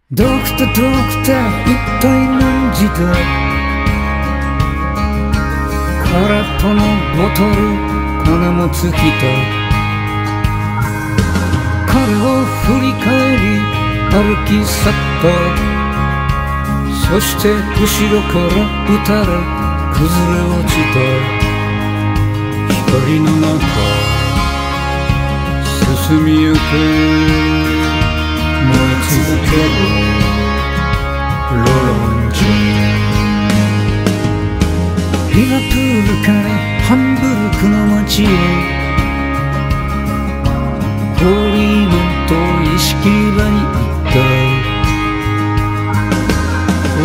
ドクタードクター一体何時だ。空っぽのボトル金も尽きた。彼を振り返り歩き去った。そして後ろから撃たれ崩れ落ちた。光の中進みゆけ燃え続けるロロンジュ。リバプールからハンブルクの街へ、ホーリーモンと石切り場に行った。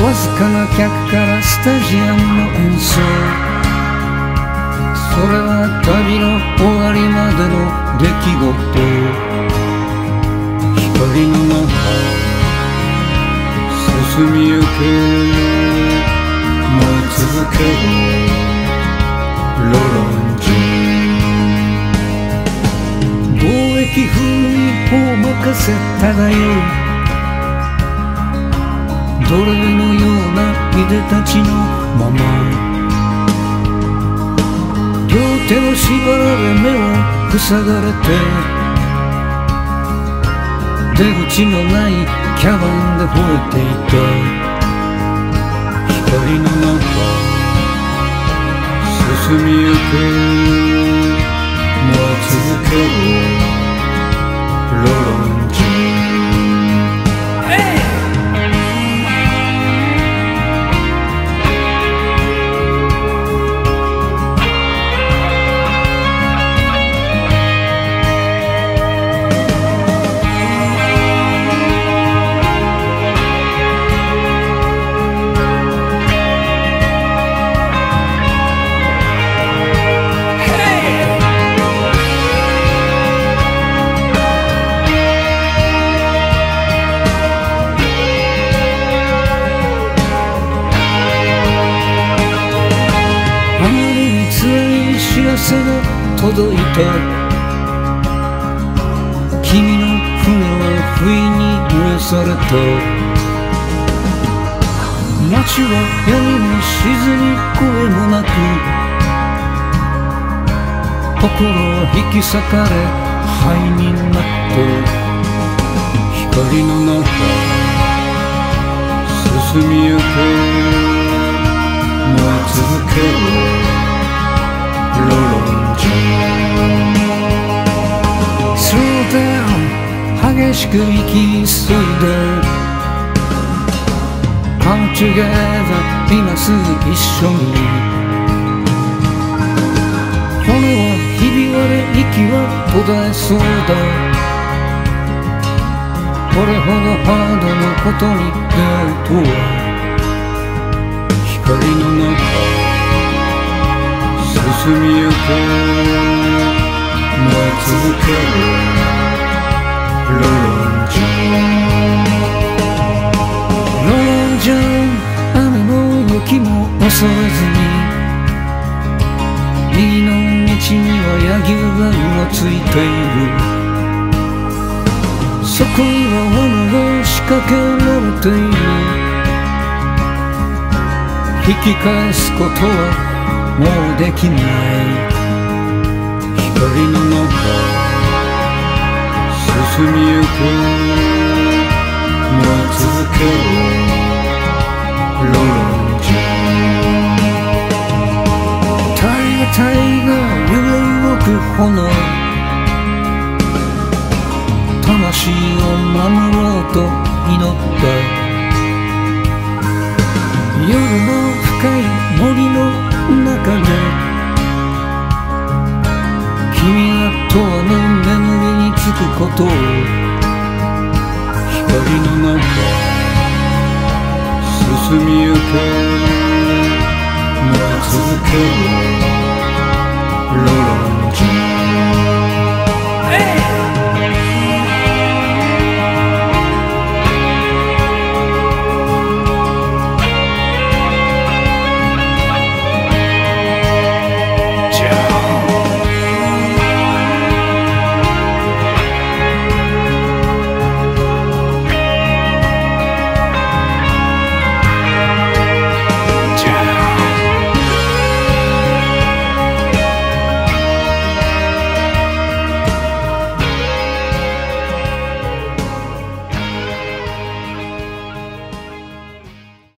わずかな客からスタジアムの演奏、それは旅の終わりまでの出来事。光の中進みゆけ燃え続けるロロンジュ。貿易風にお任せ漂う奴隷のようないでたちのまま、両手を縛られ目を塞がれて、出口のないキャバンで吠えていた。光の中進みゆけ燃え続けるロロンジュ。知らせが届いた。君の船は不意に燃やされた。街は闇も沈み声もなく、心は引き裂かれ灰になった。光の中進みゆけ燃え続けるロロンジュ。スローダウン激しく息急いで Come together 今すぐ一緒に。骨はひび割れ息は途絶えそうだ。これほどハードなことに出会うとは。光の中進みゆけ燃え続けるロロンジュ。ロロンジュ、雨の雪も恐れずに、右の道には柳がうごついている。そこには罠が仕掛けられている。引き返すことはもうできない。光の中進みゆけ燃え続けるロロンジュ。体が体が揺れ動く炎、魂を守ろうと祈った。夜の深い森の中で君が永遠の眠りにつくことを。光の中進みゆけ燃え続ける